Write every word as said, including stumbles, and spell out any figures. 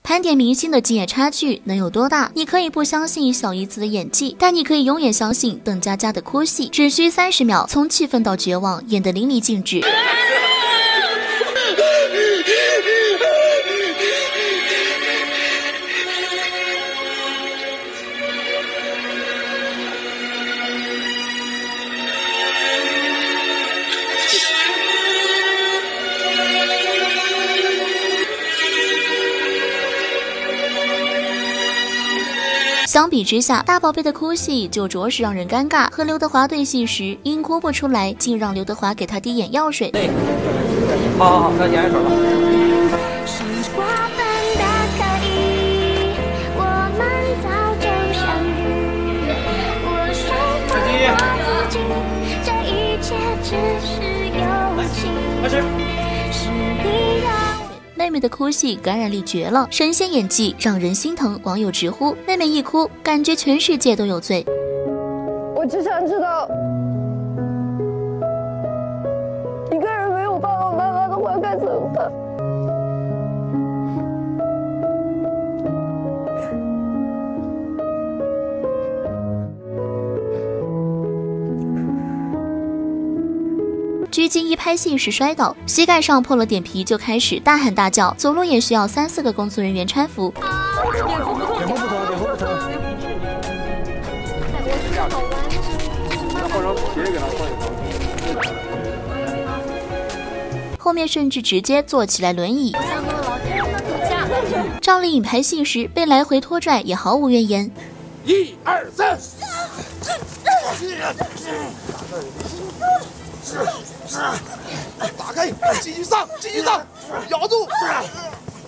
盘点明星的竞演差距能有多大？你可以不相信小姨子的演技，但你可以永远相信邓家佳的哭戏，只需三十秒，从气愤到绝望，演得淋漓尽致。相比之下，大宝贝的哭戏就着实让人尴尬。和刘德华对戏时，因哭不出来，竟让刘德华给他滴眼药水。 好好好，那眼药水吧。开始。 妹妹的哭戏感染力绝了，神仙演技让人心疼，网友直呼妹妹一哭，感觉全世界都有罪。 我只想知道，一个人没有爸爸妈妈的话该怎么办？鞠婧祎拍戏时摔倒，膝盖上破了点皮，就开始大喊大叫，走路也需要三四个工作人员搀扶。 点扶不动，点扶不动，点扶不动。 后面甚至直接坐起来轮椅。赵丽颖拍戏时被来回拖拽也毫无怨言。 一二三。打开，继续上，继续上，咬住。